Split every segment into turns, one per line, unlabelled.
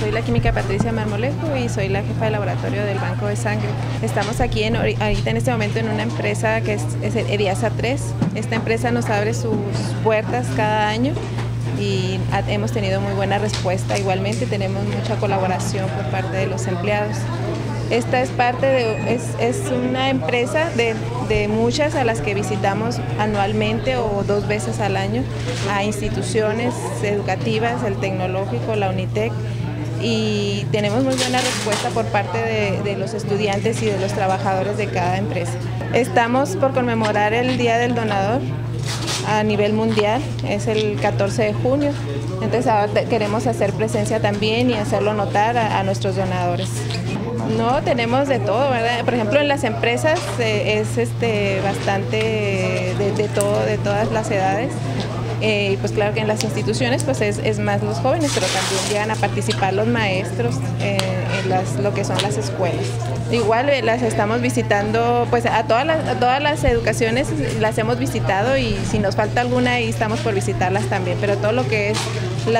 soy la química Patricia Marmolejo y soy la jefa de laboratorio del Banco de Sangre. Estamos aquí ahorita en este momento en una empresa que es EDIASA 3. Esta empresa nos abre sus puertas cada año y hemos tenido muy buena respuesta. Igualmente tenemos mucha colaboración por parte de los empleados. Esta es es una empresa de muchas a las que visitamos anualmente o 2 veces al año a instituciones educativas, el Tecnológico, la UNITEC, y tenemos muy buena respuesta por parte de los estudiantes y de los trabajadores de cada empresa. Estamos por conmemorar el Día del Donador a nivel mundial, es el 14 de junio, entonces ahora queremos hacer presencia también y hacerlo notar a nuestros donadores. No, tenemos de todo, ¿verdad? Por ejemplo, en las empresas es bastante de todo, de todas las edades. Y pues claro que en las instituciones pues es más los jóvenes, pero también llegan a participar los maestros en lo que son las escuelas. Igual las estamos visitando, pues a todas las educaciones las hemos visitado y si nos falta alguna ahí estamos por visitarlas también, pero todo lo que es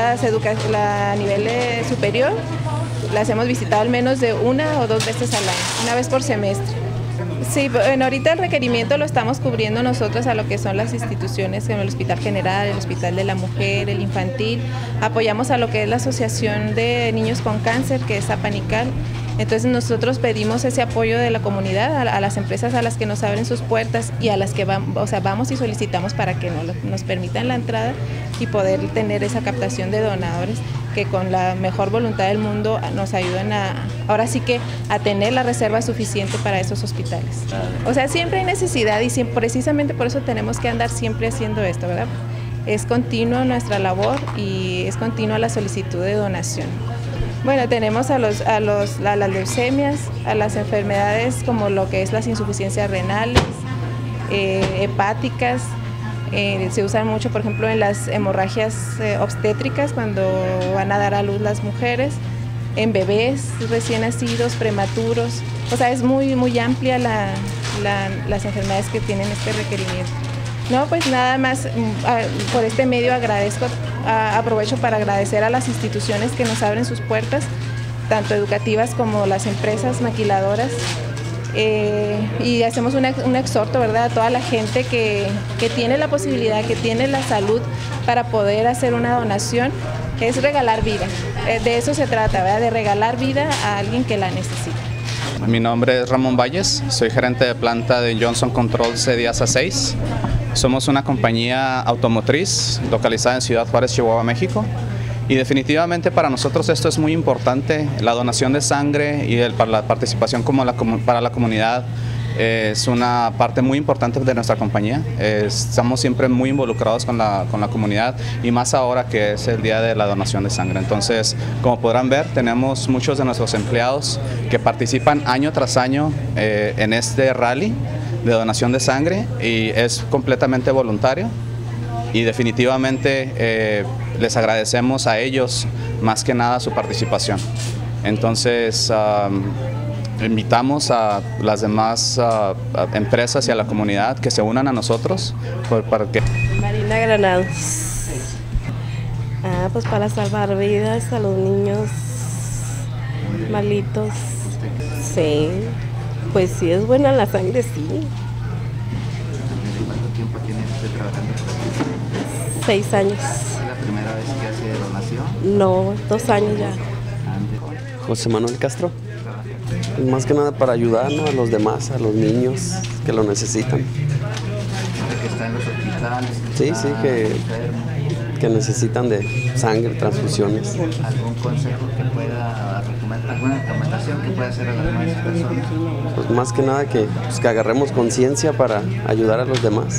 a nivel superior las hemos visitado al menos de 1 o 2 veces al año, 1 vez por semestre. Sí, bueno, ahorita el requerimiento lo estamos cubriendo nosotros a lo que son las instituciones como el Hospital General, el Hospital de la Mujer, el Infantil. Apoyamos a lo que es la Asociación de Niños con Cáncer, que es APANICAL. Entonces nosotros pedimos ese apoyo de la comunidad a las empresas a las que nos abren sus puertas y a las que vamos y solicitamos para que nos permitan la entrada y poder tener esa captación de donadores que con la mejor voluntad del mundo nos ayudan ahora sí que a tener la reserva suficiente para esos hospitales. O sea, siempre hay necesidad y precisamente por eso tenemos que andar siempre haciendo esto, ¿verdad? Es continua nuestra labor y es continua la solicitud de donación. Bueno, tenemos a las leucemias, a las enfermedades como lo que es las insuficiencias renales, hepáticas. Se usan mucho, por ejemplo, en las hemorragias obstétricas cuando van a dar a luz las mujeres, en bebés recién nacidos, prematuros. O sea, es muy amplia las enfermedades que tienen este requerimiento. No, pues nada más, por este medio aprovecho para agradecer a las instituciones que nos abren sus puertas, tanto educativas como las empresas maquiladoras. Y hacemos un exhorto, ¿verdad?, a toda la gente que tiene la posibilidad, que tiene la salud para poder hacer una donación, es regalar vida. De eso se trata, ¿verdad?, de regalar vida a alguien que la necesita.
Mi nombre es Ramón Valles, soy gerente de planta de Johnson Controls EDIASA 6. Somos una compañía automotriz localizada en Ciudad Juárez, Chihuahua, México. Y definitivamente para nosotros esto es muy importante, la donación de sangre y la participación para la comunidad es una parte muy importante de nuestra compañía. Estamos siempre muy involucrados con la comunidad y más ahora que es el día de la donación de sangre. Entonces, como podrán ver, tenemos muchos de nuestros empleados que participan año tras año en este rally de donación de sangre y es completamente voluntario. Y definitivamente les agradecemos a ellos más que nada su participación. Entonces invitamos a las demás empresas y a la comunidad que se unan a nosotros para que...
Marina Granados. Pues para salvar vidas a los niños malitos. Sí, pues sí es buena la sangre, sí.
¿Cuánto tiempo tiene usted trabajando?
6 años.
¿Es la primera vez que hace donación?
No, 2 años ya.
José Manuel Castro. Más que nada para ayudar, ¿no?, a los demás, a los niños que lo necesitan.
Que está en los hospitales.
Sí, que necesitan de sangre, transfusiones.
¿Algún consejo que pueda recomendar, alguna recomendación que pueda hacer a las demás personas?
Pues más que nada que agarremos conciencia para ayudar a los demás.